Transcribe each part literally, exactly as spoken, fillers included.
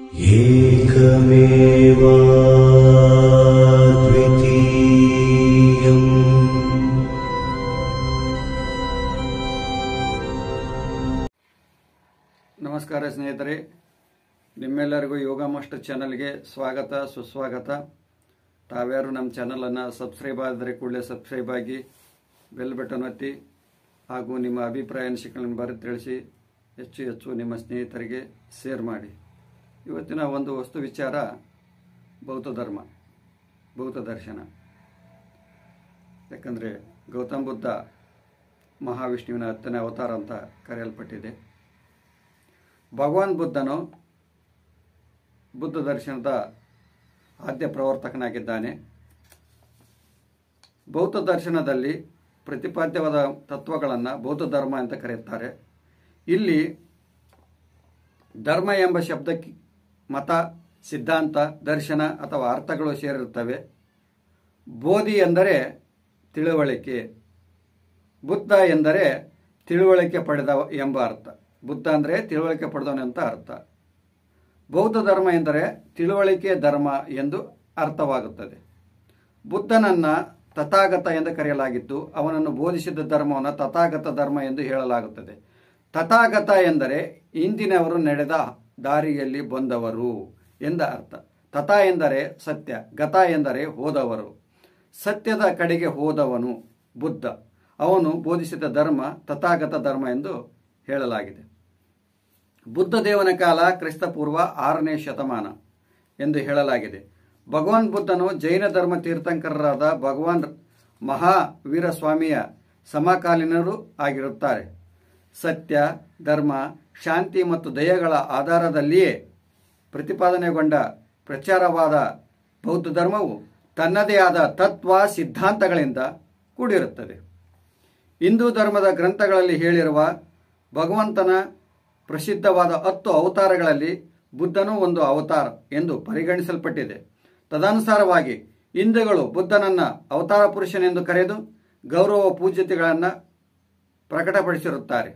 ಏಕಮೇವಾದ್ವಿತೀಯಂ. ನಮಸ್ಕಾರ ಸ್ನೇಹಿತರೆ, ನಿಮ್ಮೆಲ್ಲರಿಗೂ ಯೋಗ ಮಾಸ್ಟರ್ ಚಾನಲ್ಗೆ ಸ್ವಾಗತ ಸುಸ್ವಾಗತ. ತಾವ್ಯಾರು ನಮ್ಮ ಚಾನಲನ್ನು ಸಬ್ಸ್ಕ್ರೈಬ್ ಆದರೆ ಕೂಡಲೇ ಸಬ್ಸ್ಕ್ರೈಬ್ ಆಗಿ ಬೆಲ್ ಬಟನ್ ಒತ್ತಿ ಹಾಗೂ ನಿಮ್ಮ ಅಭಿಪ್ರಾಯ ಅನಿಸಿಕೆಗಳನ್ನು ಬರೆದು ತಿಳಿಸಿ ಹೆಚ್ಚು ಹೆಚ್ಚು ನಿಮ್ಮ ಸ್ನೇಹಿತರಿಗೆ ಶೇರ್ ಮಾಡಿ. ಇವತ್ತಿನ ಒಂದು ವಸ್ತು ವಿಚಾರ ಬೌದ್ಧ ಧರ್ಮ, ಬೌದ್ಧ ದರ್ಶನ. ಯಾಕಂದರೆ ಗೌತಮ ಬುದ್ಧ ಮಹಾವಿಷ್ಣುವಿನ ಹತ್ತನೇ ಅವತಾರ ಅಂತ ಕರೆಯಲ್ಪಟ್ಟಿದೆ. ಭಗವಾನ್ ಬುದ್ಧನು ಬುದ್ಧ ದರ್ಶನದ ಆದ್ಯ ಪ್ರವರ್ತಕನಾಗಿದ್ದಾನೆ. ಬೌದ್ಧ ದರ್ಶನದಲ್ಲಿ ಪ್ರತಿಪಾದ್ಯವಾದ ತತ್ವಗಳನ್ನು ಬೌದ್ಧ ಧರ್ಮ ಅಂತ ಕರೆಯುತ್ತಾರೆ. ಇಲ್ಲಿ ಧರ್ಮ ಎಂಬ ಶಬ್ದಕ್ಕೆ ಮತ, ಸಿದ್ಧಾಂತ, ದರ್ಶನ ಅಥವಾ ಅರ್ಥಗಳು ಸೇರಿರುತ್ತವೆ. ಬೋಧಿ ಎಂದರೆ ತಿಳುವಳಿಕೆ, ಬುದ್ಧ ಎಂದರೆ ತಿಳುವಳಿಕೆ ಪಡೆದ ಎಂಬ ಅರ್ಥ. ಬುದ್ಧ ಅಂದರೆ ತಿಳುವಳಿಕೆ ಪಡೆದವನೆಂತ ಅರ್ಥ. ಬೌದ್ಧ ಧರ್ಮ ಎಂದರೆ ತಿಳುವಳಿಕೆ ಧರ್ಮ ಎಂದು ಅರ್ಥವಾಗುತ್ತದೆ. ಬುದ್ಧನನ್ನು ತಥಾಗತ ಎಂದು ಕರೆಯಲಾಗಿದ್ದು, ಅವನನ್ನು ಬೋಧಿಸಿದ ಧರ್ಮವನ್ನು ತಥಾಗತ ಧರ್ಮ ಎಂದು ಹೇಳಲಾಗುತ್ತದೆ. ತಥಾಗತ ಎಂದರೆ ಇಂದಿನವರು ನಡೆದ ದಾರಿಯಲ್ಲಿ ಬಂದವರು ಎಂದ ಅರ್ಥ. ತಥಾ ಎಂದರೆ ಸತ್ಯ, ಗತ ಎಂದರೆ ಹೋದವರು, ಸತ್ಯದ ಕಡೆಗೆ ಹೋದವನು ಬುದ್ಧ. ಅವನು ಬೋಧಿಸಿದ ಧರ್ಮ ತಥಾಗತ ಧರ್ಮ ಎಂದು ಹೇಳಲಾಗಿದೆ. ಬುದ್ಧ ದೇವನ ಕಾಲ ಕ್ರಿಸ್ತಪೂರ್ವ ಆರನೇ ಶತಮಾನ ಎಂದು ಹೇಳಲಾಗಿದೆ. ಭಗವಾನ್ ಬುದ್ಧನು ಜೈನ ಧರ್ಮ ತೀರ್ಥಂಕರರಾದ ಭಗವಾನ್ ಮಹಾವೀರಸ್ವಾಮಿಯ ಸಮಕಾಲೀನರು ಆಗಿರುತ್ತಾರೆ. ಸತ್ಯ, ಧರ್ಮ, ಶಾಂತಿ ಮತ್ತು ದಯೆಗಳ ಆಧಾರದಲ್ಲಿಯೇ ಪ್ರತಿಪಾದನೆಗೊಂಡ ಪ್ರಚಾರವಾದ ಬೌದ್ಧ ಧರ್ಮವು ತನ್ನದೇ ಆದ ತತ್ವ ಸಿದ್ಧಾಂತಗಳಿಂದ ಕೂಡಿರುತ್ತದೆ. ಹಿಂದೂ ಧರ್ಮದ ಗ್ರಂಥಗಳಲ್ಲಿ ಹೇಳಿರುವ ಭಗವಂತನ ಪ್ರಸಿದ್ಧವಾದ ಹತ್ತು ಅವತಾರಗಳಲ್ಲಿ ಬುದ್ಧನೂ ಒಂದು ಅವತಾರ ಎಂದು ಪರಿಗಣಿಸಲ್ಪಟ್ಟಿದೆ. ತದನುಸಾರವಾಗಿ ಹಿಂದೂಗಳು ಬುದ್ಧನನ್ನು ಅವತಾರ ಪುರುಷನೆಂದು ಕರೆದು ಗೌರವ ಪೂಜ್ಯತೆಗಳನ್ನು ಪ್ರಕಟಪಡಿಸಿರುತ್ತಾರೆ.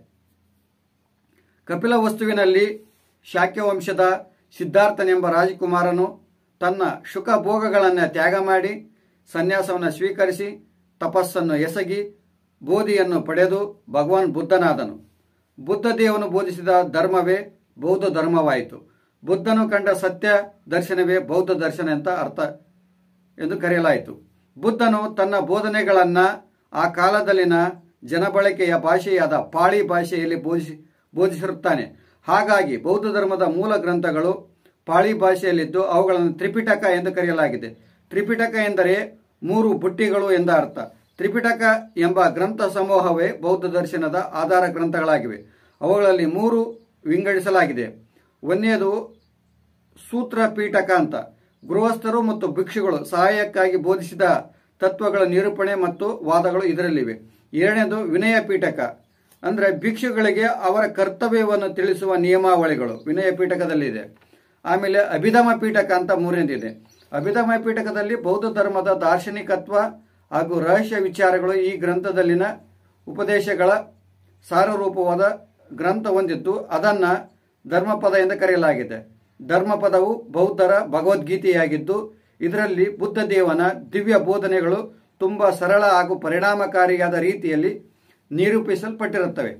ಕಪಿಲವಸ್ತುವಿನಲ್ಲಿ ಶಾಕ್ಯವಂಶದ ಸಿದ್ಧಾರ್ಥನೆಂಬ ರಾಜಕುಮಾರನು ತನ್ನ ಶುಕ ಭೋಗಗಳನ್ನು ತ್ಯಾಗ ಮಾಡಿ ಸನ್ಯಾಸವನ್ನು ಸ್ವೀಕರಿಸಿ ತಪಸ್ಸನ್ನು ಎಸಗಿ ಬೋಧಿಯನ್ನು ಪಡೆದು ಭಗವಾನ್ ಬುದ್ಧನಾದನು. ಬುದ್ಧ ದೇವನು ಬೋಧಿಸಿದ ಧರ್ಮವೇ ಬೌದ್ಧ ಧರ್ಮವಾಯಿತು. ಬುದ್ಧನು ಕಂಡ ಸತ್ಯ ದರ್ಶನವೇ ಬೌದ್ಧ ದರ್ಶನ ಅಂತ ಅರ್ಥ ಎಂದು ಕರೆಯಲಾಯಿತು. ಬುದ್ಧನು ತನ್ನ ಬೋಧನೆಗಳನ್ನು ಆ ಕಾಲದಲ್ಲಿನ ಜನಬಳಕೆಯ ಭಾಷೆಯಾದ ಪಾಳಿ ಭಾಷೆಯಲ್ಲಿ ಬೋಧಿಸಿ ಬೋಧಿಸಿರುತ್ತಾನೆ. ಹಾಗಾಗಿ ಬೌದ್ಧ ಧರ್ಮದ ಮೂಲ ಗ್ರಂಥಗಳು ಪಾಳಿ ಭಾಷೆಯಲ್ಲಿದ್ದು ಅವುಗಳನ್ನು ತ್ರಿಪಿಟಕ ಎಂದು ಕರೆಯಲಾಗಿದೆ. ತ್ರಿಪಿಟಕ ಎಂದರೆ ಮೂರು ಬುಟ್ಟಿಗಳು ಎಂದ ಅರ್ಥ. ತ್ರಿಪಿಟಕ ಎಂಬ ಗ್ರಂಥ ಸಮೂಹವೇ ಬೌದ್ಧ ದರ್ಶನದ ಆಧಾರ ಗ್ರಂಥಗಳಾಗಿವೆ. ಅವುಗಳಲ್ಲಿ ಮೂರು ವಿಂಗಡಿಸಲಾಗಿದೆ. ಒಂದನೇದು ಸೂತ್ರ ಪೀಠಕ ಅಂತ, ಗೃಹಸ್ಥರು ಮತ್ತು ಭಿಕ್ಷುಗಳು ಸಹಾಯಕ್ಕಾಗಿ ಬೋಧಿಸಿದ ತತ್ವಗಳ ನಿರೂಪಣೆ ಮತ್ತು ವಾದಗಳು ಇದರಲ್ಲಿವೆ. ಎರಡನೇದು ವಿನಯ ಪೀಠಕ, ಅಂದರೆ ಭಿಕ್ಷುಗಳಿಗೆ ಅವರ ಕರ್ತವ್ಯವನ್ನು ತಿಳಿಸುವ ನಿಯಮಾವಳಿಗಳು ವಿನಯ ಪೀಠಕದಲ್ಲಿದೆ. ಆಮೇಲೆ ಅಭಿಧಮ ಪೀಠಕ ಅಂತ ಮೂರನೇದಿದೆ. ಅಭಿಧಮ ಪೀಠಕದಲ್ಲಿ ಬೌದ್ಧ ಧರ್ಮದ ದಾರ್ಶನಿಕತ್ವ ಹಾಗೂ ರಹಸ್ಯ ವಿಚಾರಗಳು ಈ ಗ್ರಂಥದಲ್ಲಿನ ಉಪದೇಶಗಳ ಸಾರರೂಪವಾದ ಗ್ರಂಥ ಹೊಂದಿದ್ದು ಅದನ್ನು ಧರ್ಮಪದ ಎಂದು ಕರೆಯಲಾಗಿದೆ. ಧರ್ಮಪದವು ಬೌದ್ಧರ ಭಗವದ್ಗೀತೆಯಾಗಿದ್ದು ಇದರಲ್ಲಿ ಬುದ್ಧ ದೇವನ ದಿವ್ಯ ಬೋಧನೆಗಳು ತುಂಬ ಸರಳ ಹಾಗೂ ಪರಿಣಾಮಕಾರಿಯಾದ ರೀತಿಯಲ್ಲಿ ನಿರೂಪಿಸಲ್ಪಟ್ಟಿರುತ್ತವೆ.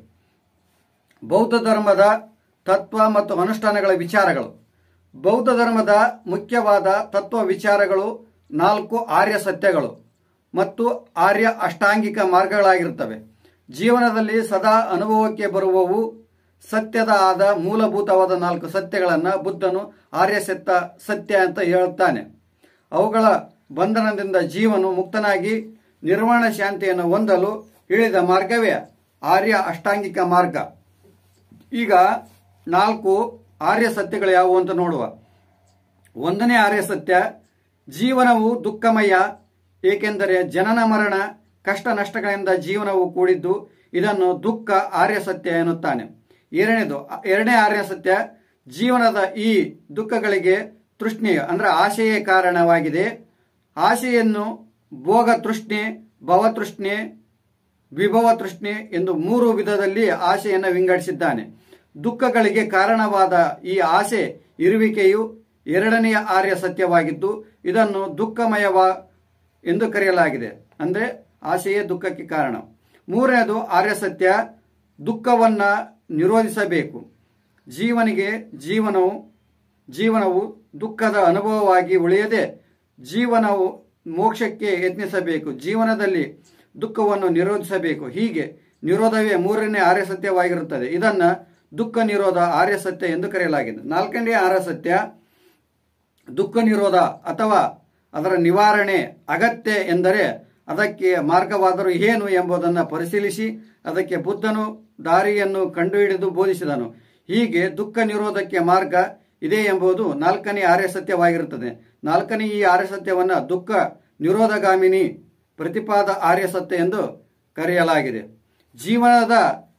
ಬೌದ್ಧ ಧರ್ಮದ ತತ್ವ ಮತ್ತು ಅನುಷ್ಠಾನಗಳ ವಿಚಾರಗಳು. ಬೌದ್ಧ ಧರ್ಮದ ಮುಖ್ಯವಾದ ತತ್ವ ವಿಚಾರಗಳು ನಾಲ್ಕು ಆರ್ಯ ಸತ್ಯಗಳು ಮತ್ತು ಆರ್ಯ ಅಷ್ಟಾಂಗಿಕ ಮಾರ್ಗಗಳಾಗಿರುತ್ತವೆ. ಜೀವನದಲ್ಲಿ ಸದಾ ಅನುಭವಕ್ಕೆ ಬರುವವು ಸತ್ಯದ ಆದ ಮೂಲಭೂತವಾದ ನಾಲ್ಕು ಸತ್ಯಗಳನ್ನು ಬುದ್ಧನು ಆರ್ಯ ಸತ್ಯ ಸತ್ಯ ಅಂತ ಹೇಳುತ್ತಾನೆ. ಅವುಗಳ ಬಂಧನದಿಂದ ಜೀವನು ಮುಕ್ತನಾಗಿ ನಿರ್ವಾಣ ಶಾಂತಿಯನ್ನು ಹೊಂದಲು ಇಳಿದ ಮಾರ್ಗವೇ ಆರ್ಯ ಅಷ್ಟಾಂಗಿಕ ಮಾರ್ಗ. ಈಗ ನಾಲ್ಕು ಆರ್ಯ ಸತ್ಯಗಳು ಯಾವುವು ಅಂತ ನೋಡುವ. ಒಂದನೇ ಆರ್ಯ ಸತ್ಯ, ಜೀವನವು ದುಃಖಮಯ, ಏಕೆಂದರೆ ಜನನ ಮರಣ ಕಷ್ಟ ನಷ್ಟಗಳಿಂದ ಜೀವನವು ಕೂಡಿದ್ದು, ಇದನ್ನು ದುಃಖ ಆರ್ಯ ಸತ್ಯ ಎನ್ನುತ್ತಾನೆ. ಎರಡನೇದು ಎರಡನೇ ಆರ್ಯ ಸತ್ಯ, ಜೀವನದ ಈ ದುಃಖಗಳಿಗೆ ತೃಷ್ಣೆ ಅಂದರೆ ಆಶೆಯೇ ಕಾರಣವಾಗಿದೆ. ಆಶೆಯನ್ನು ಭೋಗ ತೃಷ್ಣೆ, ಭವತೃಷ್ಣೆ, ವಿಭವ ತೃಷ್ಣೆ ಎಂದು ಮೂರು ವಿಧದಲ್ಲಿ ಆಶೆಯನ್ನು ವಿಂಗಡಿಸಿದ್ದಾನೆ. ದುಃಖಗಳಿಗೆ ಕಾರಣವಾದ ಈ ಆಸೆ ಇರುವಿಕೆಯು ಎರಡನೆಯ ಆರ್ಯ ಸತ್ಯವಾಗಿದ್ದು ಇದನ್ನು ದುಃಖಮಯವ ಎಂದು ಕರೆಯಲಾಗಿದೆ. ಅಂದರೆ ಆಸೆಯೇ ದುಃಖಕ್ಕೆ ಕಾರಣ. ಮೂರನೇದು ಆರ್ಯ ಸತ್ಯ, ದುಃಖವನ್ನ ನಿರೋಧಿಸಬೇಕು. ಜೀವನಿಗೆ ಜೀವನವು ಜೀವನವು ದುಃಖದ ಅನುಭವವಾಗಿ ಉಳಿಯದೆ ಜೀವನವು ಮೋಕ್ಷಕ್ಕೆ ಯತ್ನಿಸಬೇಕು. ಜೀವನದಲ್ಲಿ ದುಃಖವನ್ನು ನಿರೋಧಿಸಬೇಕು. ಹೀಗೆ ನಿರೋಧವೇ ಮೂರನೇ ಆರ್ಯ ಸತ್ಯವಾಗಿರುತ್ತದೆ. ಇದನ್ನ ದುಃಖ ನಿರೋಧ ಆರ್ಯ ಸತ್ಯ ಎಂದು ಕರೆಯಲಾಗಿದೆ. ನಾಲ್ಕನೇ ಆರ್ಯ ಸತ್ಯ, ದುಃಖ ನಿರೋಧ ಅಥವಾ ಅದರ ನಿವಾರಣೆ ಅಗತ್ಯ ಎಂದರೆ ಅದಕ್ಕೆ ಮಾರ್ಗವಾದರೂ ಏನು ಎಂಬುದನ್ನು ಪರಿಶೀಲಿಸಿ ಅದಕ್ಕೆ ಬುದ್ಧನು ದಾರಿಯನ್ನು ಕಂಡುಹಿಡಿದು ಬೋಧಿಸಿದನು. ಹೀಗೆ ದುಃಖ ನಿರೋಧಕ್ಕೆ ಮಾರ್ಗ ಇದೆ ಎಂಬುದು ನಾಲ್ಕನೇ ಆರ್ಯ ಸತ್ಯವಾಗಿರುತ್ತದೆ. ನಾಲ್ಕನೇ ಈ ಆರ್ಯ ಸತ್ಯವನ್ನು ದುಃಖ ನಿರೋಧಗಾಮಿನಿ ಪ್ರತಿಪಾದ ಆರ್ಯ ಸತ್ಯ ಎಂದು ಕರೆಯಲಾಗಿದೆ. ಜೀವನದ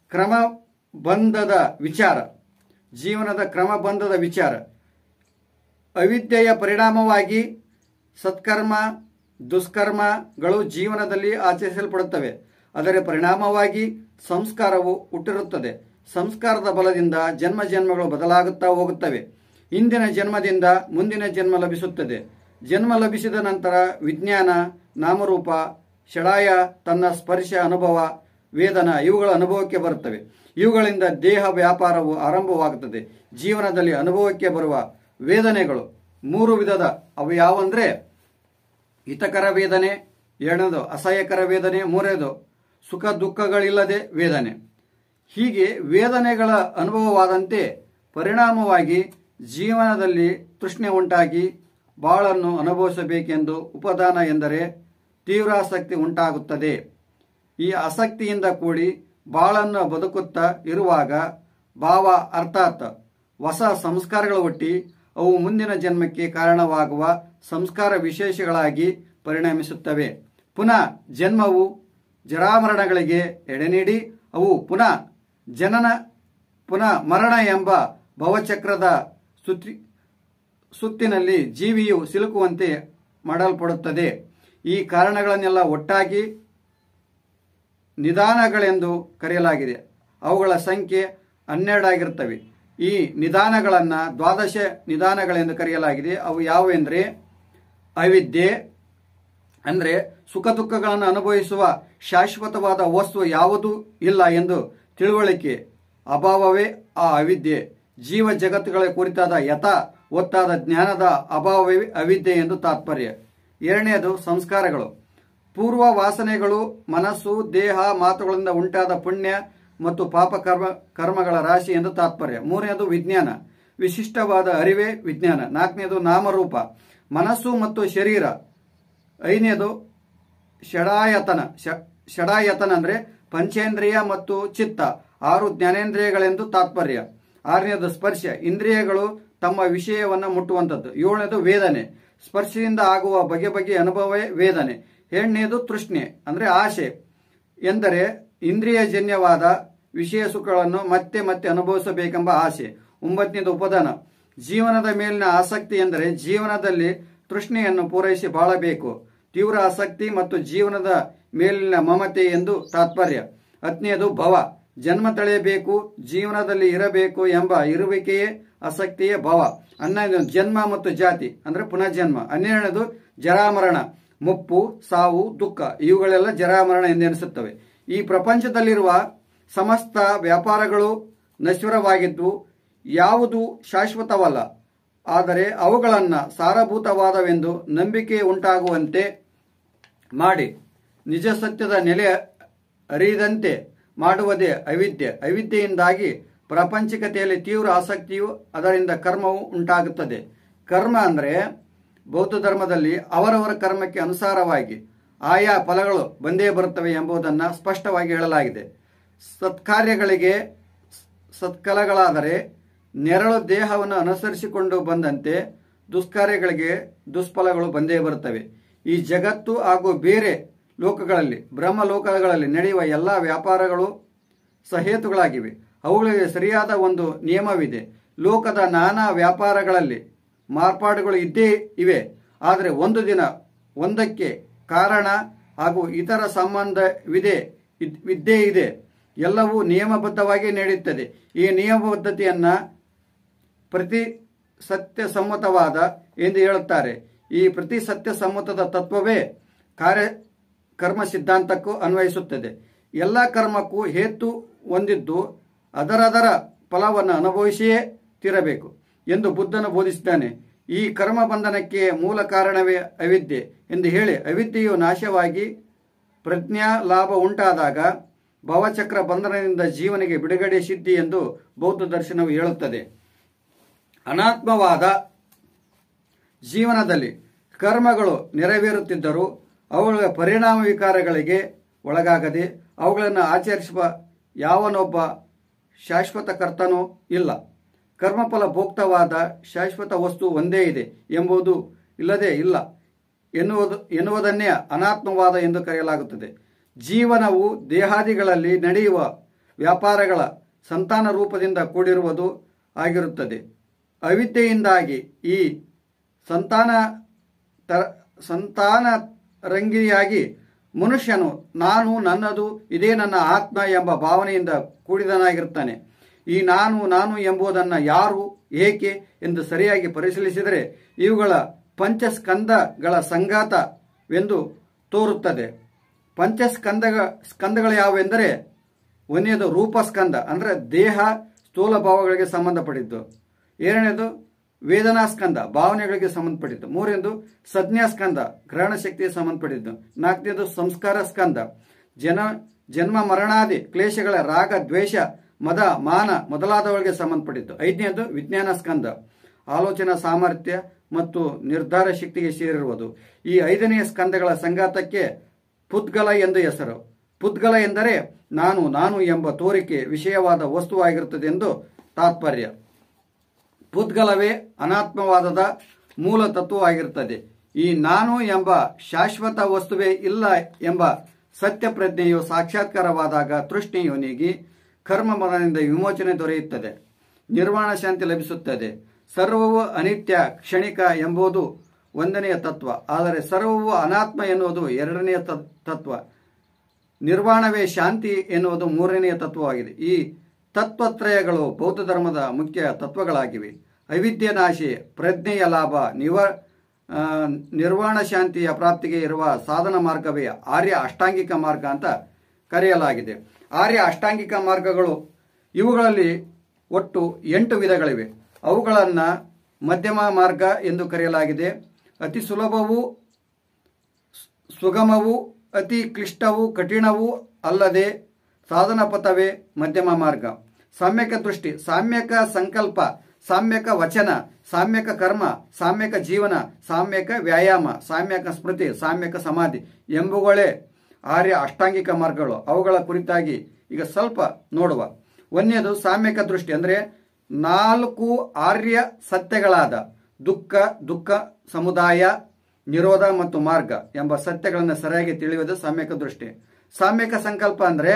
ಕ್ರಮಬಂಧದ ವಿಚಾರ ಜೀವನದ ಕ್ರಮಬಂಧದ ವಿಚಾರ ಅವಿದ್ಯೆಯ ಪರಿಣಾಮವಾಗಿ ಸತ್ಕರ್ಮ ದುಷ್ಕರ್ಮಗಳು ಜೀವನದಲ್ಲಿ ಆಚರಿಸಲ್ಪಡುತ್ತವೆ. ಅದರ ಪರಿಣಾಮವಾಗಿ ಸಂಸ್ಕಾರವು ಹುಟ್ಟಿರುತ್ತದೆ. ಸಂಸ್ಕಾರದ ಬಲದಿಂದ ಜನ್ಮ ಜನ್ಮಗಳು ಬದಲಾಗುತ್ತಾ ಹೋಗುತ್ತವೆ. ಇಂದಿನ ಜನ್ಮದಿಂದ ಮುಂದಿನ ಜನ್ಮ ಲಭಿಸುತ್ತದೆ. ಜನ್ಮ ಲಭಿಸಿದ ನಂತರ ವಿಜ್ಞಾನ, ನಾಮರೂಪ, ಷಡಾಯ ತನ್ನ ಸ್ಪರ್ಶ ಅನುಭವ, ವೇದನ ಇವುಗಳ ಅನುಭವಕ್ಕೆ ಬರುತ್ತವೆ. ಇವುಗಳಿಂದ ದೇಹ ವ್ಯಾಪಾರವು ಆರಂಭವಾಗುತ್ತದೆ. ಜೀವನದಲ್ಲಿ ಅನುಭವಕ್ಕೆ ಬರುವ ವೇದನೆಗಳು ಮೂರು ವಿಧದ. ಅವು ಯಾವಂದ್ರೆ ಹಿತಕರ ವೇದನೆ, ಎರಡನೇದು ಅಸಹ್ಯಕರ ವೇದನೆ, ಮೂರನೇದು ಸುಖ ದುಃಖಗಳಿಲ್ಲದೆ ವೇದನೆ. ಹೀಗೆ ವೇದನೆಗಳ ಅನುಭವವಾದಂತೆ ಪರಿಣಾಮವಾಗಿ ಜೀವನದಲ್ಲಿ ತೃಷ್ಣೆ ಉಂಟಾಗಿ ಬಾಳನ್ನು ಅನುಭವಿಸಬೇಕೆಂದು ಉಪದಾನ ಎಂದರೆ ತೀವ್ರಾಸಕ್ತಿ ಉಂಟಾಗುತ್ತದೆ. ಈ ಆಸಕ್ತಿಯಿಂದ ಕೂಡಿ ಬಾಳನ್ನು ಬದುಕುತ್ತಾ ಇರುವಾಗ ಭಾವ ಅರ್ಥಾತ್ ಹೊಸ ಸಂಸ್ಕಾರಗಳು ಹುಟ್ಟಿ ಅವು ಮುಂದಿನ ಜನ್ಮಕ್ಕೆ ಕಾರಣವಾಗುವ ಸಂಸ್ಕಾರ ವಿಶೇಷಗಳಾಗಿ ಪರಿಣಮಿಸುತ್ತವೆ. ಪುನಃ ಜನ್ಮವು ಜರಾಮರಣಗಳಿಗೆ ಎಡೆನೀಡಿ ಅವು ಪುನಃ ಜನನ ಪುನಃ ಮರಣ ಎಂಬ ಭವಚಕ್ರದ ಸುತ್ತಿ ಸುತ್ತಿನಲ್ಲಿ ಜೀವಿಯು ಸಿಲುಕುವಂತೆ ಮಾಡಲ್ಪಡುತ್ತದೆ. ಈ ಕಾರಣಗಳನ್ನೆಲ್ಲ ಒಟ್ಟಾಗಿ ನಿಧಾನಗಳೆಂದು ಕರೆಯಲಾಗಿದೆ. ಅವುಗಳ ಸಂಖ್ಯೆ ಹನ್ನೆರಡಾಗಿರುತ್ತವೆ. ಈ ನಿಧಾನಗಳನ್ನು ದ್ವಾದಶ ನಿಧಾನಗಳೆಂದು ಕರೆಯಲಾಗಿದೆ. ಅವು ಯಾವುವೆಂದರೆ ಅವಿದ್ಯೆ ಅಂದರೆ ಸುಖ ದುಃಖಗಳನ್ನು ಅನುಭವಿಸುವ ಶಾಶ್ವತವಾದ ವಸ್ತು ಯಾವುದೂ ಇಲ್ಲ ಎಂದು ತಿಳುವಳಿಕೆ ಅಭಾವವೇ ಆ ಅವಿದ್ಯೆ. ಜೀವ ಜಗತ್ತುಗಳ ಕುರಿತಾದ ಯಥಾ ಒತ್ತಾದ ಜ್ಞಾನದ ಅಭಾವವೇ ಅವಿದ್ಯೆ ಎಂದು ತಾತ್ಪರ್ಯ. ಎರಡನೆಯದು ಸಂಸ್ಕಾರಗಳು. ಪೂರ್ವ ವಾಸನೆಗಳು ಮನಸ್ಸು, ದೇಹ, ಮಾತುಗಳಿಂದ ಉಂಟಾದ ಪುಣ್ಯ ಮತ್ತು ಪಾಪ ಕರ್ಮ ಕರ್ಮಗಳ ರಾಶಿ ಎಂದು ತಾತ್ಪರ್ಯ. ಮೂರನೆಯದು ವಿಜ್ಞಾನ, ವಿಶಿಷ್ಟವಾದ ಅರಿವೇ ವಿಜ್ಞಾನ. ನಾಲ್ಕನೇದು ನಾಮರೂಪ, ಮನಸ್ಸು ಮತ್ತು ಶರೀರ. ಐದನೇದು ಷಡಾಯತನ. ಷಡಾಯತನ ಅಂದರೆ ಪಂಚೇಂದ್ರಿಯ ಮತ್ತು ಚಿತ್ತ, ಆರು ಜ್ಞಾನೇಂದ್ರಿಯಗಳೆಂದು ತಾತ್ಪರ್ಯ. ಆರನೇದು ಸ್ಪರ್ಶ, ಇಂದ್ರಿಯಗಳು ತಮ್ಮ ವಿಷಯವನ್ನು ಮುಟ್ಟುವಂಥದ್ದು. ಏಳನೇದು ವೇದನೆ, ಸ್ಪರ್ಶದಿಂದ ಆಗುವ ಬಗೆ ಬಗೆಯ ಅನುಭವವೇ ವೇದನೆ. ಏಳನೇದು ತೃಷ್ಣೆ ಅಂದರೆ ಆಸೆ ಎಂದರೆ ಇಂದ್ರಿಯಜನ್ಯವಾದ ವಿಷಯ ಸುಖಗಳನ್ನು ಮತ್ತೆ ಮತ್ತೆ ಅನುಭವಿಸಬೇಕೆಂಬ ಆಸೆ. ಒಂಬತ್ತನೇದು ಉಪದಾನ, ಜೀವನದ ಮೇಲಿನ ಆಸಕ್ತಿ ಎಂದರೆ ಜೀವನದಲ್ಲಿ ತೃಷ್ಣೆಯನ್ನು ಪೂರೈಸಿ ಬಾಳಬೇಕು. ತೀವ್ರ ಆಸಕ್ತಿ ಮತ್ತು ಜೀವನದ ಮೇಲಿನ ಮಮತೆ ಎಂದು ತಾತ್ಪರ್ಯ. ಹತ್ತನೆಯದು ಭವ, ಜನ್ಮ ತಳೆಯಬೇಕು, ಜೀವನದಲ್ಲಿ ಇರಬೇಕು ಎಂಬ ಇರುವಿಕೆಯೇ ಆಸಕ್ತಿಯೇ ಭವ. ಹನ್ನೊಂದನೇದು ಜನ್ಮ ಮತ್ತು ಜಾತಿ ಅಂದರೆ ಪುನರ್ಜನ್ಮ. ಹನ್ನೆರಡನೇದು ಜರಾಮರಣ, ಮುಪ್ಪು, ಸಾವು, ದುಃಖ ಇವುಗಳೆಲ್ಲ ಜರಾಮರಣ ಎಂದೆನಿಸುತ್ತವೆ. ಈ ಪ್ರಪಂಚದಲ್ಲಿರುವ ಸಮಸ್ತ ವ್ಯಾಪಾರಗಳು ನಶ್ವರವಾಗಿದ್ದು ಯಾವುದು ಶಾಶ್ವತವಲ್ಲ. ಆದರೆ ಅವುಗಳನ್ನು ಸಾರಭೂತವಾದವೆಂದು ನಂಬಿಕೆ ಉಂಟಾಗುವಂತೆ ಮಾಡಿ ನಿಜ ಸತ್ಯದ ನೆಲೆ ಅರಿಯದಂತೆ ಮಾಡುವುದೇ ಅವಿದ್ಯೆ. ಅವಿದ್ಯೆಯಿಂದಾಗಿ ಪ್ರಾಪಂಚಿಕತೆಯಲ್ಲಿ ತೀವ್ರ ಆಸಕ್ತಿಯು ಅದರಿಂದ ಕರ್ಮವು ಉಂಟಾಗುತ್ತದೆ. ಕರ್ಮ ಅಂದರೆ ಬೌದ್ಧ ಧರ್ಮದಲ್ಲಿ ಅವರವರ ಕರ್ಮಕ್ಕೆ ಅನುಸಾರವಾಗಿ ಆಯಾ ಫಲಗಳು ಬಂದೇ ಬರುತ್ತವೆ ಎಂಬುದನ್ನು ಸ್ಪಷ್ಟವಾಗಿ ಹೇಳಲಾಗಿದೆ. ಸತ್ಕಾರ್ಯಗಳಿಗೆ ಸತ್ಕಲಗಳಾದರೆ ನೆರಳು ದೇಹವನ್ನು ಅನುಸರಿಸಿಕೊಂಡು ಬಂದಂತೆ ದುಷ್ಕಾರ್ಯಗಳಿಗೆ ದುಷ್ಫಲಗಳು ಬಂದೇ ಬರುತ್ತವೆ. ಈ ಜಗತ್ತು ಹಾಗೂ ಬೇರೆ ಲೋಕಗಳಲ್ಲಿ ಬ್ರಹ್ಮಲೋಕಗಳಲ್ಲಿ ನಡೆಯುವ ಎಲ್ಲ ವ್ಯಾಪಾರಗಳು ಸಹೇತುಗಳಾಗಿವೆ. ಅವುಗಳಿಗೆ ಸರಿಯಾದ ಒಂದು ನಿಯಮವಿದೆ. ಲೋಕದ ನಾನಾ ವ್ಯಾಪಾರಗಳಲ್ಲಿ ಮಾರ್ಪಾಡುಗಳು ಇದ್ದೇ ಇವೆ. ಆದರೆ ಒಂದು ದಿನ ಒಂದಕ್ಕೆ ಕಾರಣ ಹಾಗೂ ಇತರ ಸಂಬಂಧವಿದೆ ಇದ್ದೇ ಇದೆ. ಎಲ್ಲವೂ ನಿಯಮಬದ್ಧವಾಗಿ ನಡೆಯುತ್ತದೆ. ಈ ನಿಯಮಬದ್ಧತೆಯನ್ನ ಪ್ರತಿ ಸತ್ಯಸಮ್ಮತವಾದ ಎಂದು ಹೇಳುತ್ತಾರೆ. ಈ ಪ್ರತಿ ಸತ್ಯಸಮ್ಮತದ ತತ್ವವೇ ಕಾರ್ಯ ಕರ್ಮ ಸಿದ್ಧಾಂತಕ್ಕೂ ಅನ್ವಯಿಸುತ್ತದೆ. ಎಲ್ಲ ಕರ್ಮಕ್ಕೂ ಹೇತು ಹೊಂದಿದ್ದು ಅದರದರ ಫಲವನ್ನು ಅನುಭವಿಸಿಯೇ ತೀರಬೇಕು ಎಂದು ಬುದ್ಧನು ಬೋಧಿಸಿದ್ದಾನೆ. ಈ ಕರ್ಮ ಬಂಧನಕ್ಕೆ ಮೂಲ ಕಾರಣವೇ ಅವಿದ್ಯೆ ಎಂದು ಹೇಳಿ, ಅವಿದ್ಯೆಯು ನಾಶವಾಗಿ ಪ್ರಜ್ಞಾ ಲಾಭ ಉಂಟಾದಾಗ ಭವಚಕ್ರ ಬಂಧನದಿಂದ ಜೀವನಿಗೆ ಬಿಡುಗಡೆ ಸಿದ್ಧಿ ಎಂದು ಬೌದ್ಧ ದರ್ಶನವು ಹೇಳುತ್ತದೆ. ಅನಾತ್ಮವಾದ ಜೀವನದಲ್ಲಿ ಕರ್ಮಗಳು ನೆರವೇರುತ್ತಿದ್ದರೂ ಅವುಗಳ ಪರಿಣಾಮ ವಿಕಾರಗಳಿಗೆ ಒಳಗಾಗದೆ ಅವುಗಳನ್ನು ಆಚರಿಸುವ ಯಾವನೊಬ್ಬ ಶಾಶ್ವತ ಕರ್ತನೂ ಇಲ್ಲ. ಕರ್ಮಫಲ ಭೋಕ್ತವಾದ ಶಾಶ್ವತ ವಸ್ತು ಒಂದೇ ಇದೆ ಎಂಬುದು ಇಲ್ಲದೇ ಇಲ್ಲ ಎನ್ನುವುದು ಎನ್ನುವುದನ್ನೇ ಅನಾತ್ಮವಾದ ಎಂದು ಕರೆಯಲಾಗುತ್ತದೆ. ಜೀವನವು ದೇಹಾದಿಗಳಲ್ಲಿ ನಡೆಯುವ ವ್ಯಾಪಾರಗಳ ಸಂತಾನ ರೂಪದಿಂದ ಕೂಡಿರುವುದು ಆಗಿರುತ್ತದೆ. ಅವಿದ್ಯೆಯಿಂದಾಗಿ ಈ ಸಂತಾನ ಸಂತಾನರಂಗಿಯಾಗಿ ಮನುಷ್ಯನು ನಾನು, ನನ್ನದು, ಇದೇ ನನ್ನ ಆತ್ಮ ಎಂಬ ಭಾವನೆಯಿಂದ ಕೂಡಿದನಾಗಿರುತ್ತಾನೆ. ಈ ನಾನು ನಾನು ಎಂಬುದನ್ನು ಯಾರು, ಏಕೆ ಎಂದು ಸರಿಯಾಗಿ ಪರಿಶೀಲಿಸಿದರೆ ಇವುಗಳ ಪಂಚಸ್ಕಂದಗಳ ಸಂಘಾತವೆಂದು ತೋರುತ್ತದೆ. ಪಂಚಸ್ಕಂದ ಸ್ಕಂದಗಳು ಯಾವುವೆಂದರೆ, ಒಂದನೇದು ರೂಪಸ್ಕಂದ ಅಂದರೆ ದೇಹ ಸ್ಥೂಲ ಭಾವಗಳಿಗೆ ಸಂಬಂಧಪಟ್ಟಿದ್ದು. ಎರಡನೇದು ವೇದನಾಸ್ಕಂದ ಭಾವನೆಗಳಿಗೆ ಸಂಬಂಧಪಟ್ಟಿದ್ದು. ಮೂರನೇದು ಸಂಜ್ಞಾಸ್ಕಂದ ಗ್ರಹಣ ಶಕ್ತಿಗೆ ಸಂಬಂಧಪಟ್ಟಿದ್ದು. ನಾಲ್ಕನೇದು ಸಂಸ್ಕಾರ ಸ್ಕಂದ ಜನ ಜನ್ಮ ಮರಣಾದಿ ಕ್ಲೇಶಗಳ ರಾಗ ದ್ವೇಷ ಮದ ಮಾನ ಮೊದಲಾದವುಗಳಿಗೆ ಸಂಬಂಧಪಟ್ಟಿದ್ದು. ಐದನೇದು ವಿಜ್ಞಾನ ಸ್ಕಂದ ಆಲೋಚನಾ ಸಾಮರ್ಥ್ಯ ಮತ್ತು ನಿರ್ಧಾರ ಶಕ್ತಿಗೆ ಸೇರಿರುವುದು. ಈ ಐದನೆಯ ಸ್ಕಂದಗಳ ಸಂಘಾತಕ್ಕೆ ಪುದ್ಗಲ ಎಂದು ಹೆಸರು. ಪುದ್ಗಲ ಎಂದರೆ ನಾನು ನಾನು ಎಂಬ ತೋರಿಕೆ ವಿಷಯವಾದ ವಸ್ತುವಾಗಿರುತ್ತದೆ ಎಂದು ತಾತ್ಪರ್ಯ. ಪುದ್ಗಲವೇ ಅನಾತ್ಮವಾದದ ಮೂಲ ತತ್ವವಾಗಿರುತ್ತದೆ. ಈ ನಾನು ಎಂಬ ಶಾಶ್ವತ ವಸ್ತುವೇ ಇಲ್ಲ ಎಂಬ ಸತ್ಯ ಪ್ರಜ್ಞೆಯು ಸಾಕ್ಷಾತ್ಕಾರವಾದಾಗ ತೃಷ್ಣೆಯು ನೀಗಿ ಕರ್ಮ ಬಂಧನದಿಂದ ವಿಮೋಚನೆ ದೊರೆಯುತ್ತದೆ, ನಿರ್ವಾಣ ಶಾಂತಿ ಲಭಿಸುತ್ತದೆ. ಸರ್ವವು ಅನಿತ್ಯ ಕ್ಷಣಿಕ ಎಂಬುದು ಒಂದನೆಯ ತತ್ವ, ಆದರೆ ಸರ್ವವು ಅನಾತ್ಮ ಎನ್ನುವುದು ಎರಡನೆಯ ತತ್ವ. ನಿರ್ವಾಣವೇ ಶಾಂತಿ ಎನ್ನುವುದು ಮೂರನೆಯ ತತ್ವವಾಗಿದೆ. ಈ ತತ್ವತ್ರಯಗಳು ಬೌದ್ಧ ಧರ್ಮದ ಮುಖ್ಯ ತತ್ವಗಳಾಗಿವೆ. ಅವಿದ್ಯೆ ನಾಶಿ, ಪ್ರಜ್ಞೆಯ ಲಾಭ, ನಿವ ನಿರ್ವಾಣ ಶಾಂತಿಯ ಪ್ರಾಪ್ತಿಗೆ ಇರುವ ಸಾಧನ ಮಾರ್ಗವೇ ಆರ್ಯ ಅಷ್ಟಾಂಗಿಕ ಮಾರ್ಗ ಅಂತ ಕರೆಯಲಾಗಿದೆ. ಆರ್ಯ ಅಷ್ಟಾಂಗಿಕ ಮಾರ್ಗಗಳು ಇವುಗಳಲ್ಲಿ ಒಟ್ಟು ಎಂಟು ವಿಧಗಳಿವೆ. ಅವುಗಳನ್ನು ಮಧ್ಯಮ ಮಾರ್ಗ ಎಂದು ಕರೆಯಲಾಗಿದೆ. ಅತಿ ಸುಲಭವೂ ಸುಗಮವೂ ಅತಿ ಕ್ಲಿಷ್ಟವೂ ಕಠಿಣವೂ ಅಲ್ಲದೆ ಸಾಧನ ಪಥವೇ ಮಧ್ಯಮ ಮಾರ್ಗ. ಸಾಮ್ಯಕ ದೃಷ್ಟಿ, ಸಾಮ್ಯಕ ಸಂಕಲ್ಪ, ಸಾಮ್ಯಕ ವಚನ, ಸಾಮ್ಯಕ ಕರ್ಮ, ಸಾಮ್ಯಕ ಜೀವನ, ಸಾಮ್ಯಕ ವ್ಯಾಯಾಮ, ಸಾಮ್ಯಕ ಸ್ಮೃತಿ, ಸಾಮ್ಯಕ ಸಮಾಧಿ ಎಂಬುಗಳೇ ಆರ್ಯ ಅಷ್ಟಾಂಗಿಕ ಮಾರ್ಗಗಳು. ಅವುಗಳ ಕುರಿತಾಗಿ ಈಗ ಸ್ವಲ್ಪ ನೋಡುವ. ಒಂದನೇದು ಸಾಮ್ಯಕ ದೃಷ್ಟಿ ಅಂದರೆ ನಾಲ್ಕು ಆರ್ಯ ಸತ್ಯಗಳಾದ ದುಃಖ, ದುಃಖ ಸಮುದಾಯ, ನಿರೋಧ ಮತ್ತು ಮಾರ್ಗ ಎಂಬ ಸತ್ಯಗಳನ್ನು ಸರಿಯಾಗಿ ತಿಳಿಯುವುದು ಸಾಮ್ಯಕ ದೃಷ್ಟಿ. ಸಾಮ್ಯಕ ಸಂಕಲ್ಪ ಅಂದರೆ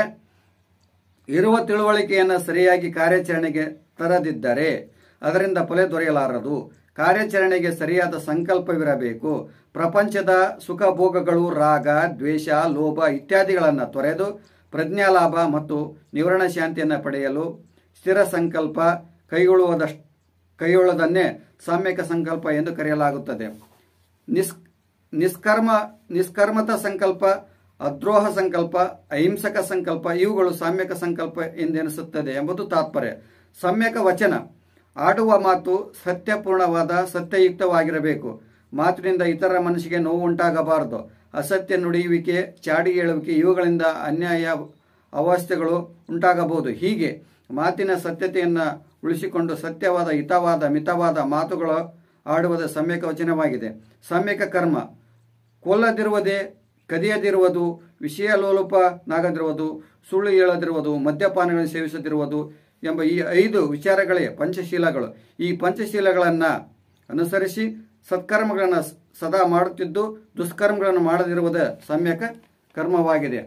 ಇರುವ ತಿಳುವಳಿಕೆಯನ್ನು ಸರಿಯಾಗಿ ಕಾರ್ಯಾಚರಣೆಗೆ ತರದಿದ್ದರೆ ಅದರಿಂದ ಫಲ ದೊರೆಯಲಾರದು. ಕಾರ್ಯಾಚರಣೆಗೆ ಸರಿಯಾದ ಸಂಕಲ್ಪವಿರಬೇಕು. ಪ್ರಪಂಚದ ಸುಖ ಭೋಗಗಳು, ರಾಗ, ದ್ವೇಷ, ಲೋಭ ಇತ್ಯಾದಿಗಳನ್ನು ತೊರೆದು ಪ್ರಜ್ಞಾಲಾಭ ಮತ್ತು ನಿವರಣ ಶಾಂತಿಯನ್ನು ಪಡೆಯಲು ಸ್ಥಿರ ಸಂಕಲ್ಪ ಕೈಗೊಳ್ಳುವುದಷ್ಟು ಕೈಗೊಳ್ಳುವುದನ್ನೇ ಸಾಮ್ಯಕ ಸಂಕಲ್ಪ ಎಂದು ಕರೆಯಲಾಗುತ್ತದೆ. ನಿಸ್ ನಿಷ್ಕರ್ಮ ನಿಷ್ಕರ್ಮತ ಸಂಕಲ್ಪ, ಅದ್ರೋಹ ಸಂಕಲ್ಪ, ಅಹಿಂಸಕ ಸಂಕಲ್ಪ ಇವುಗಳು ಸಾಮ್ಯಕ ಸಂಕಲ್ಪ ಎಂದೆನಿಸುತ್ತದೆ ಎಂಬುದು ತಾತ್ಪರ್ಯ. ಸಾಮ್ಯಕ ವಚನ, ಆಡುವ ಮಾತು ಸತ್ಯಪೂರ್ಣವಾದ ಸತ್ಯಯುಕ್ತವಾಗಿರಬೇಕು. ಮಾತಿನಿಂದ ಇತರ ಮನಸ್ಸಿಗೆ ನೋವು ಉಂಟಾಗಬಾರದು. ಅಸತ್ಯ ನುಡಿಯುವಿಕೆ, ಚಾಡಿ ಹೇಳುವಿಕೆ ಇವುಗಳಿಂದ ಅನ್ಯಾಯ ಅವಸ್ಥೆಗಳು ಉಂಟಾಗಬಹುದು. ಹೀಗೆ ಮಾತಿನ ಸತ್ಯತೆಯನ್ನು ಉಳಿಸಿಕೊಂಡು ಸತ್ಯವಾದ, ಹಿತವಾದ, ಮಿತವಾದ ಮಾತುಗಳು ಆಡುವುದು ಸಾಮ್ಯಕ ವಚನವಾಗಿದೆ. ಸಾಮ್ಯಕ ಕರ್ಮ, ಕೊಲ್ಲದಿರುವುದೇ, ಕದಿಯದಿರುವುದು, ವಿಷಯ ಲೋಲುಪನಾಗದಿರುವುದು, ಸುಳ್ಳು ಹೇಳದಿರುವುದು, ಮದ್ಯಪಾನಗಳನ್ನು ಸೇವಿಸದಿರುವುದು ಎಂಬ ಈ ಐದು ವಿಚಾರಗಳೇ ಪಂಚಶೀಲಗಳು. ಈ ಪಂಚಶೀಲಗಳನ್ನು ಅನುಸರಿಸಿ ಸತ್ಕರ್ಮಗಳನ್ನು ಸದಾ ಮಾಡುತ್ತಿದ್ದು ದುಷ್ಕರ್ಮಗಳನ್ನು ಮಾಡದಿರುವುದು ಸಾಮ್ಯಕ ಕರ್ಮವಾಗಿದೆ.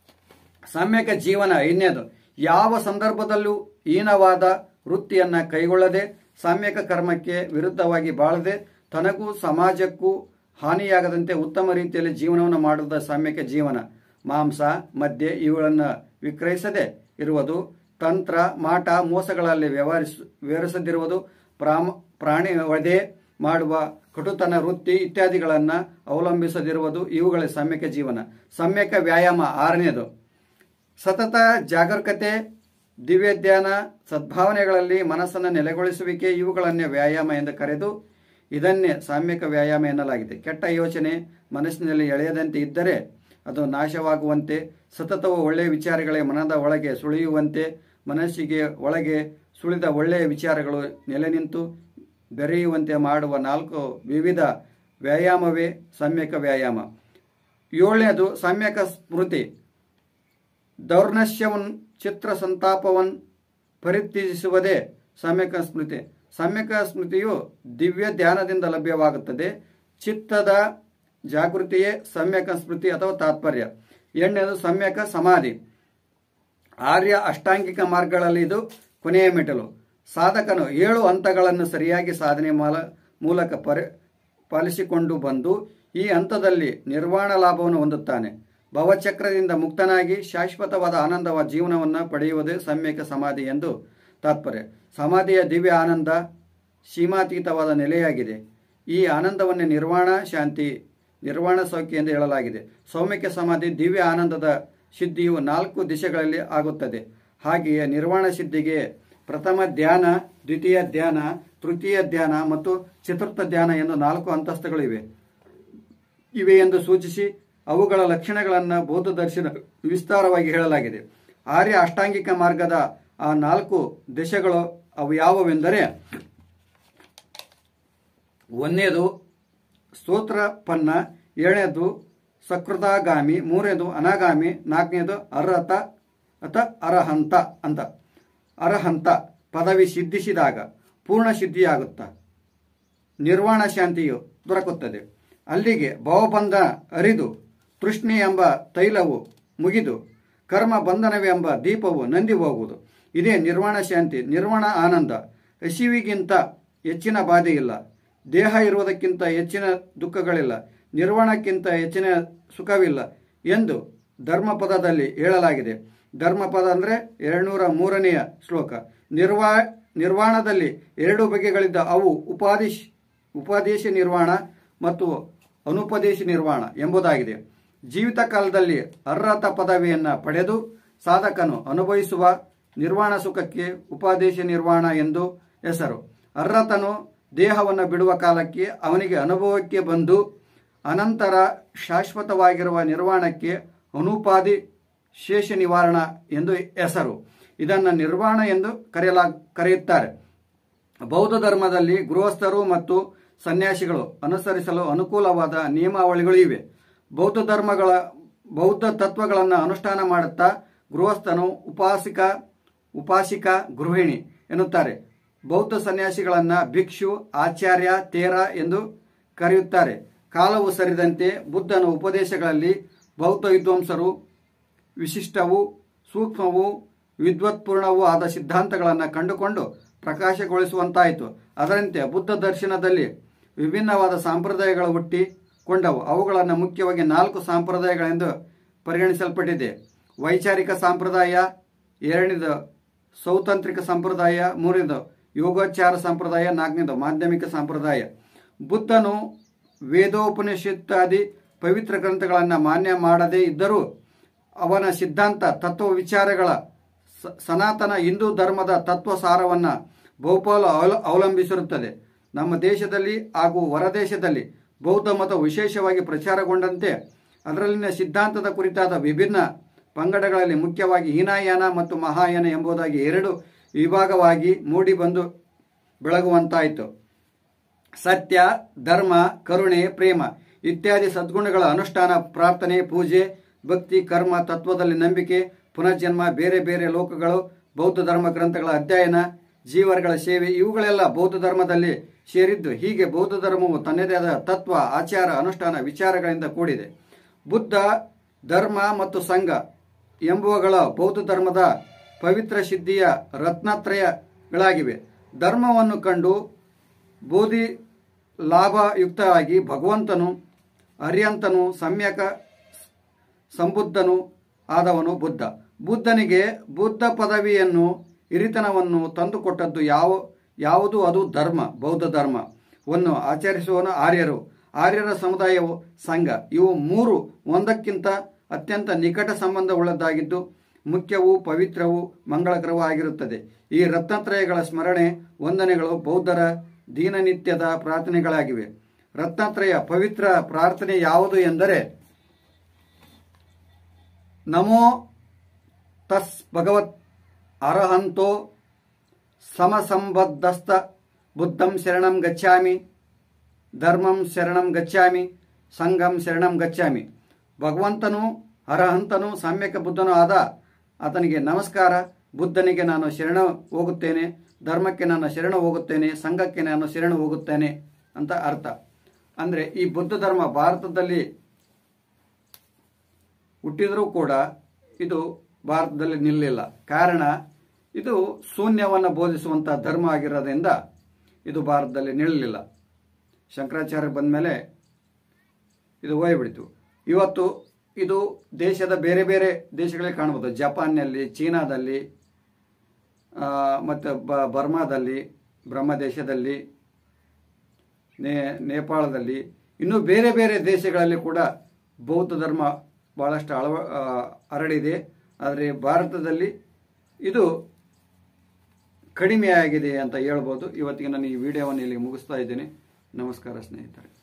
ಸಾಮ್ಯಕ ಜೀವನ ಐದನೇದು, ಯಾವ ಸಂದರ್ಭದಲ್ಲೂ ಹೀನವಾದ ವೃತ್ತಿಯನ್ನು ಕೈಗೊಳ್ಳದೆ ಸಾಮ್ಯಕ ಕರ್ಮಕ್ಕೆ ವಿರುದ್ಧವಾಗಿ ಬಾಳದೆ ತನಗೂ ಸಮಾಜಕ್ಕೂ ಹಾನಿಯಾಗದಂತೆ ಉತ್ತಮ ರೀತಿಯಲ್ಲಿ ಜೀವನವನ್ನು ಮಾಡುವುದು ಸಾಮ್ಯಕ ಜೀವನ. ಮಾಂಸ, ಮದ್ಯ ಇವುಗಳನ್ನು ವಿಕ್ರಯಿಸದೆ ಇರುವುದು, ತಂತ್ರ ಮಾಟ ಮೋಸಗಳಲ್ಲಿ ವ್ಯವಹರಿಸ ವ್ಯವಹರಿಸದಿರುವುದು, ಪ್ರಾಮ ಪ್ರಾಣಿ ವಧೆ ಮಾಡುವ ಕಟುತನ ವೃತ್ತಿ ಇತ್ಯಾದಿಗಳನ್ನು ಅವಲಂಬಿಸದಿರುವುದು ಇವುಗಳ ಸಮ್ಯಕ ಜೀವನ. ಸಮ್ಯಕ ವ್ಯಾಯಾಮ ಆರನೆಯದು ಸತತ ಜಾಗರೂಕತೆ, ದಿವ್ಯಧ್ಯಾನ, ಸದ್ಭಾವನೆಗಳಲ್ಲಿ ಮನಸ್ಸನ್ನು ನೆಲೆಗೊಳಿಸುವಿಕೆ ಇವುಗಳನ್ನೇ ವ್ಯಾಯಾಮ ಎಂದು ಕರೆದು ಇದನ್ನೇ ಸಾಮ್ಯಕ ವ್ಯಾಯಾಮ ಎನ್ನಲಾಗಿದೆ. ಕೆಟ್ಟ ಯೋಚನೆ ಮನಸ್ಸಿನಲ್ಲಿ ಎಳೆಯದಂತೆ ಇದ್ದರೆ ಅದು ನಾಶವಾಗುವಂತೆ, ಸತತವು ಒಳ್ಳೆಯ ವಿಚಾರಗಳೇ ಮನದ ಒಳಗೆ ಸುಳಿಯುವಂತೆ, ಮನಸ್ಸಿಗೆ ಒಳಗೆ ಸುಳಿದ ಒಳ್ಳೆಯ ವಿಚಾರಗಳು ನೆಲೆ ನಿಂತು ಬೆರೆಯುವಂತೆ ಮಾಡುವ ನಾಲ್ಕು ವಿವಿಧ ವ್ಯಾಯಾಮವೇ ಸಮ್ಯಕ ವ್ಯಾಯಾಮ. ಏಳನೇದು ಸಮ್ಯಕ ಸ್ಮೃತಿ. ದೌರ್ನಶ್ಯವನ್ ಚಿತ್ರ ಸಂತಾಪವನ್ ಪರಿತ್ಯಜಿಸುವುದೇ ಸಮ್ಯಕ ಸ್ಮೃತಿ. ಸಮ್ಯಕ ಸ್ಮೃತಿಯು ದಿವ್ಯ ಧ್ಯಾನದಿಂದ ಲಭ್ಯವಾಗುತ್ತದೆ. ಚಿತ್ತದ ಜಾಗೃತಿಯೇ ಸಮ್ಯಕ ಸ್ಮೃತಿ ಅಥವಾ ತಾತ್ಪರ್ಯ. ಎರಡನೇದು ಸಮ್ಯಕ ಸಮಾಧಿ. ಆರ್ಯ ಅಷ್ಟಾಂಗಿಕ ಮಾರ್ಗಗಳಲ್ಲಿ ಇದು ಕೊನೆಯ ಮೆಟ್ಟಲು. ಸಾಧಕನು ಏಳು ಹಂತಗಳನ್ನು ಸರಿಯಾಗಿ ಸಾಧನೆ ಮೂಲಕ ಪರಿ ಪಾಲಿಸಿಕೊಂಡು ಬಂದು ಈ ಹಂತದಲ್ಲಿ ನಿರ್ವಾಣ ಲಾಭವನ್ನು ಹೊಂದುತ್ತಾನೆ. ಭವಚಕ್ರದಿಂದ ಮುಕ್ತನಾಗಿ ಶಾಶ್ವತವಾದ ಆನಂದವ ಜೀವನವನ್ನು ಪಡೆಯುವುದೇ ಸಮ್ಯಕ ಸಮಾಧಿ ಎಂದು ತಾತ್ಪರ್ಯ. ಸಮಾಧಿಯ ದಿವ್ಯ ಆನಂದ ಸೀಮಾತೀತವಾದ ನೆಲೆಯಾಗಿದೆ. ಈ ಆನಂದವನ್ನೇ ನಿರ್ವಾಣ ಶಾಂತಿ, ನಿರ್ವಾಣ ಸೌಖ್ಯ ಎಂದು ಹೇಳಲಾಗಿದೆ. ಸೌಮ್ಯಕ ಸಮಾಧಿ ದಿವ್ಯ ಆನಂದದ ಸಿದ್ಧಿಯು ನಾಲ್ಕು ದಿಶೆಗಳಲ್ಲಿ ಆಗುತ್ತದೆ. ಹಾಗೆಯೇ ನಿರ್ವಾಣ ಸಿದ್ಧಿಗೆ ಪ್ರಥಮ ಧ್ಯಾನ, ದ್ವಿತೀಯ ಧ್ಯಾನ, ತೃತೀಯ ಧ್ಯಾನ ಮತ್ತು ಚತುರ್ಥ ಧ್ಯಾನ ಎಂದು ನಾಲ್ಕು ಅಂತಸ್ತುಗಳಿವೆ ಇವೆ ಎಂದು ಸೂಚಿಸಿ ಅವುಗಳ ಲಕ್ಷಣಗಳನ್ನು ಬೌದ್ಧ ದರ್ಶನ ವಿಸ್ತಾರವಾಗಿ ಹೇಳಲಾಗಿದೆ. ಆರ್ಯ ಅಷ್ಟಾಂಗಿಕ ಮಾರ್ಗದ ಆ ನಾಲ್ಕು ದಿಶೆಗಳು ಅವು ಯಾವುವೆಂದರೆ, ಒಂದನೇದು ಸ್ತೋತ್ರಪನ್ನ, ಏಳನೇದು ಸಕೃತಾಗಾಮಿ, ಮೂರನೇದು ಅನಾಗಾಮಿ, ನಾಲ್ಕನೇದು ಅರ್ಹತ ಅಥ ಅರಹಂತ ಅಂತ. ಅರಹಂತ ಪದವಿ ಸಿದ್ಧಿಸಿದಾಗ ಪೂರ್ಣ ಸಿದ್ಧಿಯಾಗುತ್ತಾ ನಿರ್ವಾಣ ಶಾಂತಿಯು ದೊರಕುತ್ತದೆ. ಅಲ್ಲಿಗೆ ಭವಬಂಧ ಅರಿದು ತೃಷ್ಣೆ ಎಂಬ ತೈಲವು ಮುಗಿದು ಕರ್ಮ ಬಂಧನವೆಂಬ ದೀಪವು ನಂದಿ ಹೋಗುವುದು. ಇದೇ ನಿರ್ವಾಣ ಶಾಂತಿ, ನಿರ್ವಾಣ ಆನಂದ. ಹಸಿವಿಗಿಂತ ಹೆಚ್ಚಿನ ಬಾಧೆ ಇಲ್ಲ, ದೇಹ ಇರುವುದಕ್ಕಿಂತ ಹೆಚ್ಚಿನ ದುಃಖಗಳಿಲ್ಲ, ನಿರ್ವಾಣಕ್ಕಿಂತ ಹೆಚ್ಚಿನ ಸುಖವಿಲ್ಲ ಎಂದು ಧರ್ಮಪದದಲ್ಲಿ ಹೇಳಲಾಗಿದೆ. ಧರ್ಮಪದ ಅಂದರೆ ಎರಡ್ನೂರ ಮೂರನೆಯ ಶ್ಲೋಕ. ನಿರ್ವಾ ನಿರ್ವಾಣದಲ್ಲಿ ಎರಡು ಬಗೆಗಳಿದ್ದ ಅವು ಉಪಾದೇಶ ಉಪಾದೇಶ ನಿರ್ವಾಣ ಮತ್ತು ಅನುಪದೇಶ ನಿರ್ವಾಣ ಎಂಬುದಾಗಿದೆ. ಜೀವಿತ ಕಾಲದಲ್ಲಿ ಅರ್ಹತ ಪದವಿಯನ್ನು ಪಡೆದು ಸಾಧಕನು ಅನುಭವಿಸುವ ನಿರ್ವಾಣ ಸುಖಕ್ಕೆ ಉಪಾದೇಶ ನಿರ್ವಾಣ ಎಂದು ಹೆಸರು. ಅರ್ಹತನು ದೇಹವನ್ನು ಬಿಡುವ ಕಾಲಕ್ಕೆ ಅವನಿಗೆ ಅನುಭವಕ್ಕೆ ಬಂದು ಅನಂತರ ಶಾಶ್ವತವಾಗಿರುವ ನಿರ್ವಾಣಕ್ಕೆ ಅನುಪಾದಿ ಶೇಷ ನಿವಾರಣ ಎಂದು ಹೆಸರು. ಇದನ್ನು ನಿರ್ವಾಣ ಎಂದು ಕರೆಯಲಾ ಕರೆಯುತ್ತಾರೆ. ಬೌದ್ಧ ಧರ್ಮದಲ್ಲಿ ಗೃಹಸ್ಥರು ಮತ್ತು ಸನ್ಯಾಸಿಗಳು ಅನುಸರಿಸಲು ಅನುಕೂಲವಾದ ನಿಯಮಾವಳಿಗಳು ಇವೆ. ಬೌದ್ಧ ಧರ್ಮಗಳ ಬೌದ್ಧ ತತ್ವಗಳನ್ನು ಅನುಷ್ಠಾನ ಮಾಡುತ್ತಾ ಗೃಹಸ್ಥನು ಉಪಾಸಿಕ ಉಪಾಸಿಕ ಗೃಹಿಣಿ ಎನ್ನುತ್ತಾರೆ. ಬೌದ್ಧ ಸನ್ಯಾಸಿಗಳನ್ನು ಭಿಕ್ಷು, ಆಚಾರ್ಯ, ತೇರ ಎಂದು ಕರೆಯುತ್ತಾರೆ. ಕಾಲವು ಸರಿದಂತೆ ಬುದ್ಧನ ಉಪದೇಶಗಳಲ್ಲಿ ಬೌದ್ಧ ವಿದ್ವಾಂಸರು ವಿಶಿಷ್ಟವೂ ಸೂಕ್ಷ್ಮವೂ ವಿದ್ವತ್ಪೂರ್ಣವೂ ಆದ ಸಿದ್ಧಾಂತಗಳನ್ನು ಕಂಡುಕೊಂಡು ಪ್ರಕಾಶಗೊಳಿಸುವಂತಾಯಿತು. ಅದರಂತೆ ಬುದ್ಧ ದರ್ಶನದಲ್ಲಿ ವಿಭಿನ್ನವಾದ ಸಂಪ್ರದಾಯಗಳು ಹುಟ್ಟಿಕೊಂಡವು. ಅವುಗಳನ್ನು ಮುಖ್ಯವಾಗಿ ನಾಲ್ಕು ಸಂಪ್ರದಾಯಗಳೆಂದು ಪರಿಗಣಿಸಲ್ಪಟ್ಟಿದೆ. ವೈಚಾರಿಕ ಸಂಪ್ರದಾಯ, ಎರಡನೇದು ಸೌತಂತ್ರಿಕ ಸಂಪ್ರದಾಯ, ಮೂರನೇದು ಯೋಗೋಚ್ಚಾರ ಸಂಪ್ರದಾಯ, ನಾಲ್ಕನೇದು ಮಾಧ್ಯಮಿಕ ಸಂಪ್ರದಾಯ. ಬುದ್ಧನು ವೇದೋಪನಿಷತ್ತಾದಿ ಪವಿತ್ರ ಗ್ರಂಥಗಳನ್ನು ಮಾನ್ಯ ಮಾಡದೇ ಇದ್ದರೂ ಅವನ ಸಿದ್ಧಾಂತ ತತ್ವ ವಿಚಾರಗಳ ಸನಾತನ ಹಿಂದೂ ಧರ್ಮದ ತತ್ವ ಸಾರವನ್ನು ಬಹುಪಾಲು ಅವಲಂಬಿಸಿರುತ್ತದೆ. ನಮ್ಮ ದೇಶದಲ್ಲಿ ಹಾಗೂ ಹೊರದೇಶದಲ್ಲಿ ಬೌದ್ಧ ಮತ ವಿಶೇಷವಾಗಿ ಪ್ರಚಾರಗೊಂಡಂತೆ ಅದರಲ್ಲಿನ ಸಿದ್ಧಾಂತದ ಕುರಿತಾದ ವಿಭಿನ್ನ ಪಂಗಡಗಳಲ್ಲಿ ಮುಖ್ಯವಾಗಿ ಹೀನಯಾನ ಮತ್ತು ಮಹಾಯಾನ ಎಂಬುದಾಗಿ ಎರಡು ವಿಭಾಗವಾಗಿ ಮೂಡಿ ಬಂದು ಬೆಳಗುವಂತಾಯಿತು. ಸತ್ಯ, ಧರ್ಮ, ಕರುಣೆ, ಪ್ರೇಮ ಇತ್ಯಾದಿ ಸದ್ಗುಣಗಳ ಅನುಷ್ಠಾನ, ಪ್ರಾರ್ಥನೆ, ಪೂಜೆ, ಭಕ್ತಿ, ಕರ್ಮ, ತತ್ವದಲ್ಲಿ ನಂಬಿಕೆ, ಪುನರ್ಜನ್ಮ, ಬೇರೆ ಬೇರೆ ಲೋಕಗಳು, ಬೌದ್ಧ ಧರ್ಮ ಗ್ರಂಥಗಳ ಅಧ್ಯಯನ, ಜೀವರುಗಳ ಸೇವೆ ಇವುಗಳೆಲ್ಲ ಬೌದ್ಧ ಧರ್ಮದಲ್ಲಿ ಸೇರಿದ್ದು. ಹೀಗೆ ಬೌದ್ಧ ಧರ್ಮವು ತನ್ನದೇ ಆದ ತತ್ವ, ಆಚಾರ, ಅನುಷ್ಠಾನ, ವಿಚಾರಗಳಿಂದ ಕೂಡಿದೆ. ಬುದ್ಧ ಧರ್ಮ ಮತ್ತು ಸಂಘ ಎಂಬುವುಗಳ ಬೌದ್ಧ ಧರ್ಮದ ಪವಿತ್ರ ಸಿದ್ಧಿಯ ರತ್ನತ್ರಯಗಳಾಗಿವೆ. ಧರ್ಮವನ್ನು ಕಂಡು ಬೋಧಿ ಲಾಭಯುಕ್ತವಾಗಿ ಭಗವಂತನು ಅರ್ಯಂತನು ಸಮ್ಯಕ ಸಂಬುದ್ಧನು ಆದವನು ಬುದ್ಧ. ಬುದ್ಧನಿಗೆ ಬುದ್ಧ ಪದವಿಯನ್ನು ಹಿರಿತನವನ್ನು ತಂದುಕೊಟ್ಟದ್ದು ಯಾವ ಯಾವುದು ಅದು ಧರ್ಮ, ಬೌದ್ಧ ಧರ್ಮವನ್ನು ಆಚರಿಸುವನು ಆರ್ಯರು. ಆರ್ಯರ ಸಮುದಾಯವು ಸಂಘ. ಇವು ಮೂರು ಒಂದಕ್ಕಿಂತ ಅತ್ಯಂತ ನಿಕಟ ಸಂಬಂಧವುಳ್ಳದ್ದಾಗಿದ್ದು ಮುಖ್ಯವೂ ಪವಿತ್ರವೂ ಮಂಗಳಕರವೂ ಆಗಿರುತ್ತದೆ. ಈ ರತ್ನತ್ರಯಗಳ ಸ್ಮರಣೆ ವಂದನೆಗಳು ಬೌದ್ಧರ ದಿನನಿತ್ಯದ ಪ್ರಾರ್ಥನೆಗಳಾಗಿವೆ. ರತ್ನತ್ರಯ ಪವಿತ್ರ ಪ್ರಾರ್ಥನೆ ಯಾವುದು ಎಂದರೆ ನಮೋ ತಸ್ ಭಗವತ್ ಅರಹಂತೋ ಸಮಸಂಬದ್ಧಸ್ಥ ಬುದ್ಧಂ ಶರಣಂ ಗಚ್ಚಾಮಿ, ಧರ್ಮಂ ಶರಣಂ ಗಚ್ಚಾಮಿ, ಸಂಘಂ ಶರಣಂ ಗಚ್ಚಾಮಿ. ಭಗವಂತನು ಅರಹಂತನು ಸಾಮ್ಯಕ ಬುದ್ಧನೂ ಆದ ಆತನಿಗೆ ನಮಸ್ಕಾರ. ಬುದ್ಧನಿಗೆ ನಾನು ಶರಣ ಹೋಗುತ್ತೇನೆ, ಧರ್ಮಕ್ಕೆ ನಾನು ಶರಣ ಹೋಗುತ್ತೇನೆ, ಸಂಘಕ್ಕೆ ನಾನು ಶರಣ ಹೋಗುತ್ತೇನೆ ಅಂತ ಅರ್ಥ. ಅಂದರೆ ಈ ಬುದ್ಧ ಧರ್ಮ ಭಾರತದಲ್ಲಿ ಹುಟ್ಟಿದರೂ ಕೂಡ ಇದು ಭಾರತದಲ್ಲಿ ನಿಲ್ಲಲಿಲ್ಲ. ಕಾರಣ ಇದು ಶೂನ್ಯವನ್ನು ಬೋಧಿಸುವಂಥ ಧರ್ಮ ಆಗಿರೋದ್ರಿಂದ ಇದು ಭಾರತದಲ್ಲಿ ನಿಲ್ಲಲಿಲ್ಲ. ಶಂಕರಾಚಾರ್ಯ ಬಂದ ಮೇಲೆ ಇದು ಹೋಗಿಬಿಡ್ತು. ಇವತ್ತು ಇದು ದೇಶದ ಬೇರೆ ಬೇರೆ ದೇಶಗಳಲ್ಲಿ ಕಾಣ್ಬೋದು. ಜಪಾನ್ನಲ್ಲಿ, ಚೀನಾದಲ್ಲಿ, ಮತ್ತು ಬ ಬರ್ಮಾದಲ್ಲಿ, ಬ್ರಹ್ಮದೇಶದಲ್ಲಿ, ನೇ ನೇಪಾಳದಲ್ಲಿ, ಇನ್ನೂ ಬೇರೆ ಬೇರೆ ದೇಶಗಳಲ್ಲಿ ಕೂಡ ಬೌದ್ಧ ಧರ್ಮ ಭಾಳಷ್ಟು ಅಳವ ಹರಡಿದೆ. ಆದರೆ ಭಾರತದಲ್ಲಿ ಇದು ಕಡಿಮೆಯಾಗಿದೆ ಅಂತ ಹೇಳ್ಬೋದು. ಇವತ್ತಿಗೆ ನಾನು ಈ ವಿಡಿಯೋವನ್ನು ಇಲ್ಲಿ ಮುಗಿಸ್ತಾ ಇದ್ದೇನೆ. ನಮಸ್ಕಾರ ಸ್ನೇಹಿತರೆ.